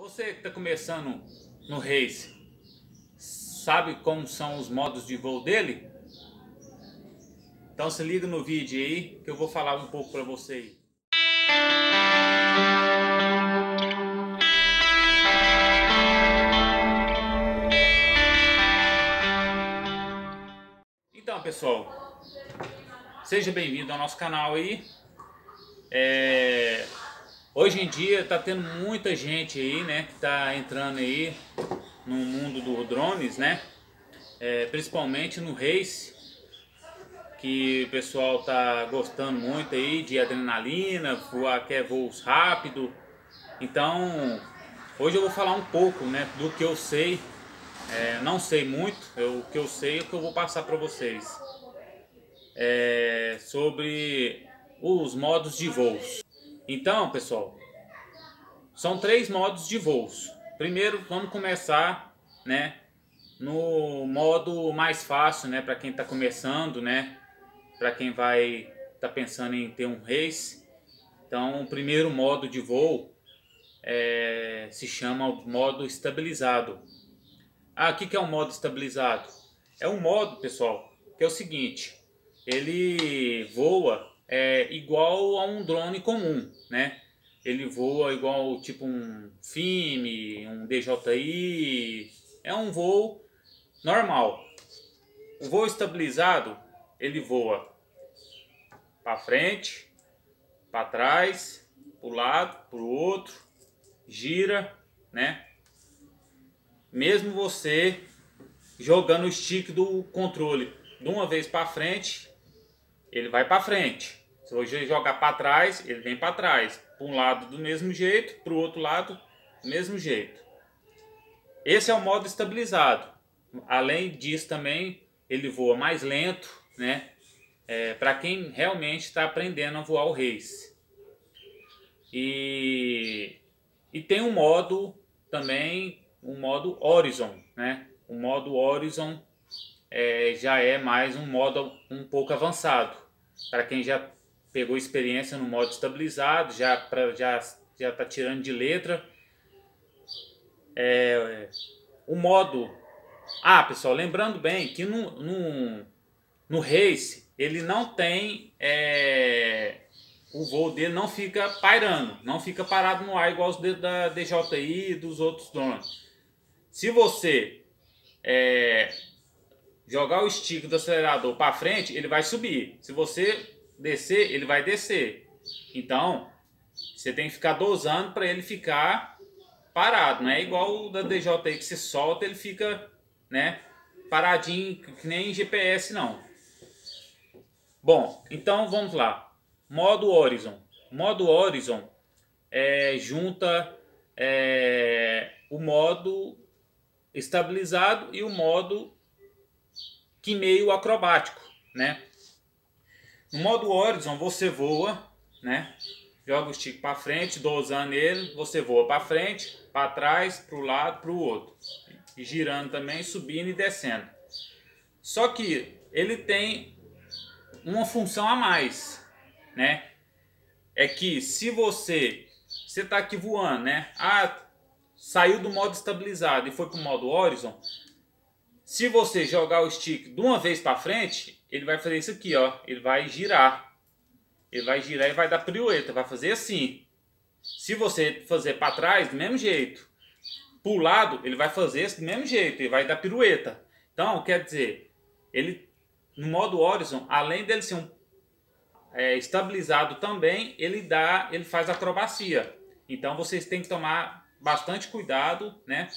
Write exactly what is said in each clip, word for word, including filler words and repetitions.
Você que está começando no race, sabe como são os modos de voo dele? Então se liga no vídeo aí que eu vou falar um pouco para você aí. Então pessoal, seja bem-vindo ao nosso canal aí. É... Hoje em dia está tendo muita gente aí, né, que está entrando aí no mundo dos drones, né, é, principalmente no race, que o pessoal tá gostando muito aí de adrenalina, voar, quer voos rápido. Então, hoje eu vou falar um pouco, né, do que eu sei. É, não sei muito, eu, o que eu sei é o que eu vou passar para vocês. É, sobre os modos de voos. Então, pessoal, são três modos de voos. Primeiro, vamos começar, né, no modo mais fácil, né, para quem está começando, né, para quem vai estar tá pensando em ter um race. Então, o primeiro modo de voo é, se chama o modo estabilizado. Ah, o que que é o modo estabilizado? É um modo, pessoal, que é o seguinte: ele voa é, igual a um drone comum, né? Ele voa igual tipo um F I M, um D J I, é um voo normal. O voo estabilizado, ele voa para frente, para trás, para o lado, para o outro, gira, né? Mesmo você jogando o stick do controle de uma vez para frente, ele vai para frente. Se você jogar para trás, ele vem para trás. Para um lado do mesmo jeito, para o outro lado do mesmo jeito. Esse é o modo estabilizado. Além disso também, ele voa mais lento, né? É, para quem realmente está aprendendo a voar o race. E, e tem um modo também, um modo Horizon, né? O modo Horizon é, já é mais um modo um pouco avançado. Para quem já pegou experiência no modo estabilizado, já pra, já já está tirando de letra. É, o modo... Ah, pessoal, lembrando bem que no, no, no race ele não tem... É, o voo dele não fica pairando, não fica parado no ar igual os da D J I e dos outros drones. Se você é, jogar o stick do acelerador para frente, ele vai subir. Se você descer, ele vai descer. Então, você tem que ficar dosando para ele ficar parado. Não é igual o da D J I que você solta, ele fica, né, paradinho, que nem G P S não. Bom, então vamos lá. Modo Horizon. Modo Horizon é, junta é, o modo estabilizado e o modo que meio acrobático, né? No modo Horizon você voa, né? Joga o stick para frente, dosando ele, você voa para frente, para trás, para o lado, para o outro, e girando também, subindo e descendo. Só que ele tem uma função a mais, né? É que se você você está aqui voando, né? Ah, saiu do modo estabilizado e foi para o modo Horizon. Se você jogar o stick de uma vez para frente, ele vai fazer isso aqui, ó. Ele vai girar. Ele vai girar e vai dar pirueta, vai fazer assim. Se você fazer para trás, do mesmo jeito. Para o lado, ele vai fazer do mesmo jeito, ele vai dar pirueta. Então, quer dizer, ele no modo Horizon, além dele ser um É, estabilizado também, ele dá, ele faz acrobacia. Então vocês têm que tomar bastante cuidado, né,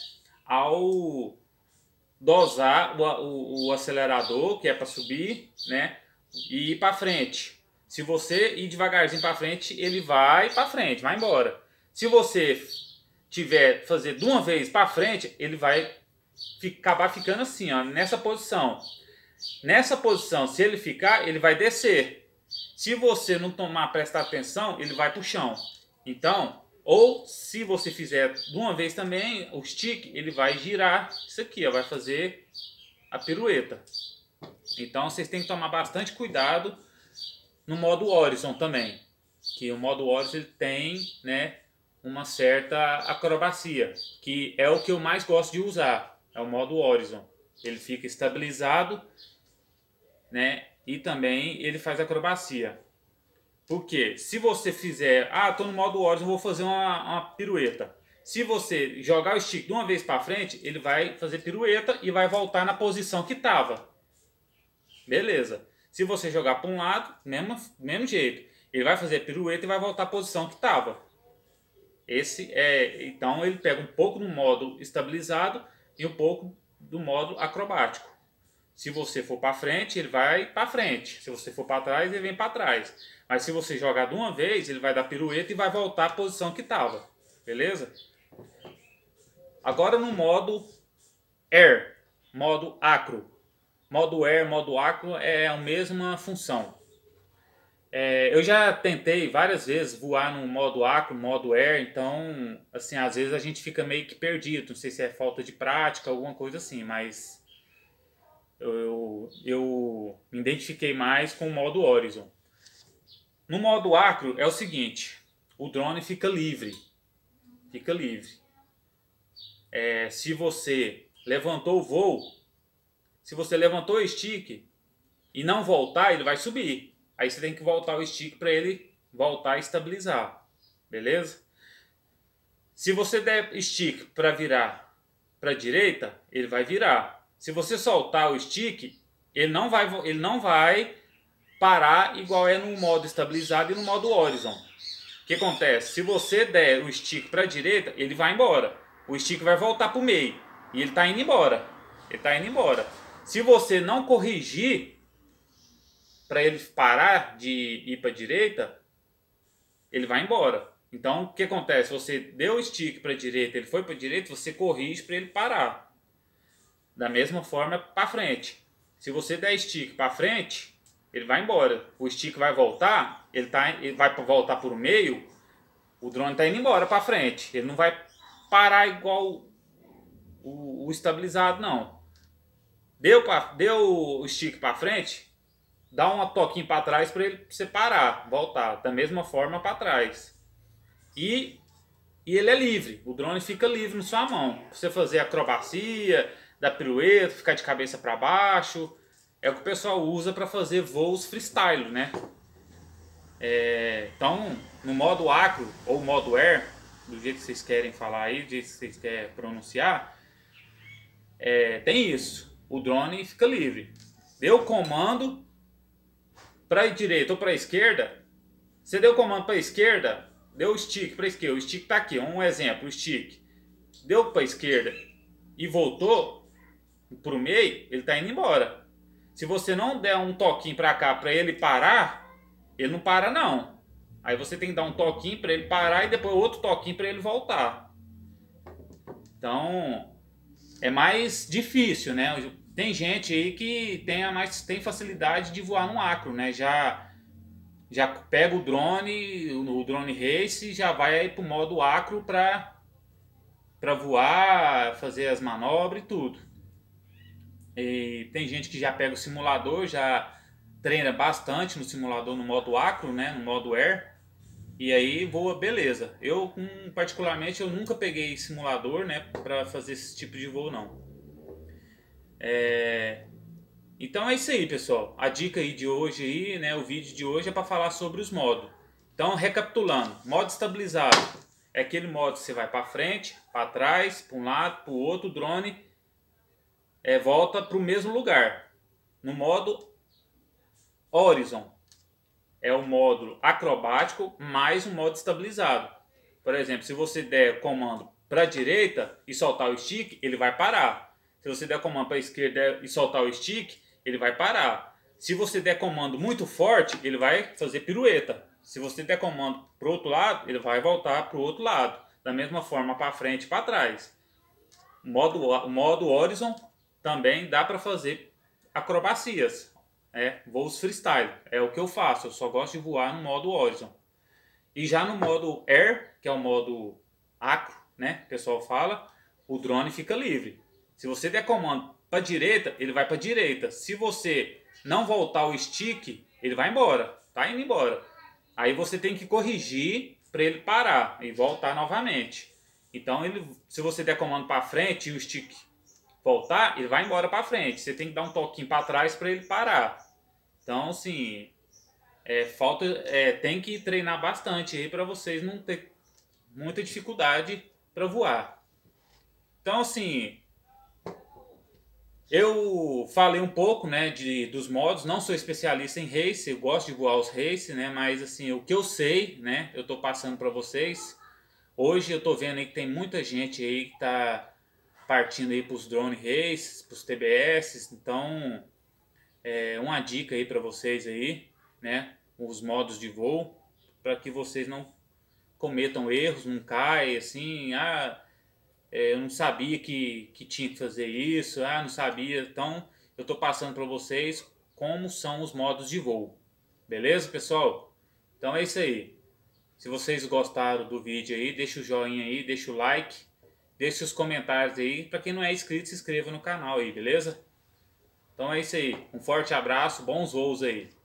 ao dosar o, o, o acelerador, que é para subir, né, e ir para frente. Se você ir devagarzinho para frente, ele vai para frente, vai embora. Se você tiver fazer de uma vez para frente, ele vai ficar, acabar ficando assim, ó, nessa posição. Nessa posição, se ele ficar, ele vai descer. Se você não tomar, prestar atenção, ele vai para o chão. Então, ou se você fizer de uma vez também, o stick, ele vai girar isso aqui, ó, vai fazer a pirueta. Então, vocês têm que tomar bastante cuidado no modo Horizon também. Que o modo Horizon ele tem, né, uma certa acrobacia, que é o que eu mais gosto de usar, é o modo Horizon. Ele fica estabilizado, né? E também ele faz acrobacia. Porque se você fizer, ah, tô no modo Horizon, vou fazer uma, uma pirueta. Se você jogar o stick de uma vez para frente, ele vai fazer pirueta e vai voltar na posição que estava. Beleza. Se você jogar para um lado, mesmo, mesmo jeito. Ele vai fazer pirueta e vai voltar à posição que estava. Esse é, então ele pega um pouco do modo estabilizado e um pouco do modo acrobático. Se você for para frente, ele vai para frente. Se você for para trás, ele vem para trás. Mas se você jogar de uma vez, ele vai dar pirueta e vai voltar à posição que estava. Beleza? Agora no modo Air, modo acro. Modo Air, modo acro é a mesma função. É, eu já tentei várias vezes voar no modo acro, modo Air, então, assim, às vezes a gente fica meio que perdido. Não sei se é falta de prática, alguma coisa assim, mas eu, eu, eu me identifiquei mais com o modo Horizon. No modo acro é o seguinte, o drone fica livre, fica livre. É, se você levantou o voo, se você levantou o stick e não voltar, ele vai subir. Aí você tem que voltar o stick para ele voltar a estabilizar, beleza? Se você der stick para virar para a direita, ele vai virar. Se você soltar o stick, ele não vai, ele não vai parar igual é no modo estabilizado e no modo Horizon. O que acontece? Se você der o stick para a direita, ele vai embora. O stick vai voltar para o meio e ele está indo embora. Ele está indo embora. Se você não corrigir para ele parar de ir para a direita, ele vai embora. Então, o que acontece? Você deu o stick para a direita, ele foi para a direita, você corrige para ele parar. Da mesma forma, para frente. Se você der stick para frente, ele vai embora. O stick vai voltar, ele, tá, ele vai voltar para o meio, o drone está indo embora para frente. Ele não vai parar igual o, o estabilizado, não. Deu, pra, deu o stick para frente, dá um toquinho para trás para ele você parar, voltar. Da mesma forma para trás. E, e ele é livre. O drone fica livre na sua mão. Pra você fazer acrobacia, dar pirueta, ficar de cabeça para baixo. É o que o pessoal usa para fazer voos freestyle, né? É, então, no modo acro ou modo air, do jeito que vocês querem falar aí, do jeito que vocês querem pronunciar, é, tem isso. O drone fica livre. Deu o comando para a direita ou para a esquerda. Você deu o comando para a esquerda, deu o stick para a esquerda. O stick está aqui, um exemplo, o stick. Deu para a esquerda e voltou para o meio, ele está indo embora. Se você não der um toquinho para cá para ele parar, ele não para não. Aí você tem que dar um toquinho para ele parar e depois outro toquinho para ele voltar. Então, é mais difícil, né? Tem gente aí que tem, a mais, tem facilidade de voar no acro, né? Já, já pega o drone, o drone race, já vai aí pro modo acro para para voar, fazer as manobras e tudo. E tem gente que já pega o simulador, já treina bastante no simulador no modo acro, né? No modo air. E aí voa beleza. Eu, particularmente, eu nunca peguei simulador, né, para fazer esse tipo de voo, não. É... Então é isso aí, pessoal. A dica aí de hoje, aí, né, o vídeo de hoje é para falar sobre os modos. Então, recapitulando, modo estabilizado é aquele modo que você vai para frente, para trás, para um lado, para o outro, o drone é, volta para o mesmo lugar. No modo Horizon é o módulo acrobático mais um modo estabilizado. Por exemplo, se você der comando para a direita e soltar o stick, ele vai parar. Se você der comando para a esquerda e soltar o stick, ele vai parar. Se você der comando muito forte, ele vai fazer pirueta. Se você der comando para o outro lado, ele vai voltar para o outro lado. Da mesma forma, para frente e para trás. O modo, o modo Horizon também dá para fazer acrobacias. É, voos freestyle, é o que eu faço, eu só gosto de voar no modo Horizon. E já no modo Air, que é o modo acro, né, o pessoal fala, o drone fica livre. Se você der comando para direita, ele vai para direita. Se você não voltar o stick, ele vai embora, tá indo embora. Aí você tem que corrigir para ele parar e voltar novamente. Então, ele, se você der comando para frente e o stick voltar, ele vai embora para frente. Você tem que dar um toquinho para trás para ele parar. Então, assim, é, falta, é, tem que treinar bastante aí para vocês não ter muita dificuldade para voar. Então, assim, eu falei um pouco, né, de, dos modos. Não sou especialista em race, eu gosto de voar os race, né, mas assim, o que eu sei, né, eu tô passando para vocês. Hoje eu tô vendo aí que tem muita gente aí que tá partindo aí para os drone races, para os T B S. Então, é uma dica aí para vocês aí, né, os modos de voo, para que vocês não cometam erros, não caem assim, ah, é, eu não sabia que, que tinha que fazer isso, ah, não sabia. Então, eu tô passando para vocês como são os modos de voo. Beleza, pessoal? Então é isso aí. Se vocês gostaram do vídeo aí, deixa o joinha aí, deixa o like, deixa os comentários aí. Para quem não é inscrito, se inscreva no canal aí, beleza? Então é isso aí. Um forte abraço, bons voos aí.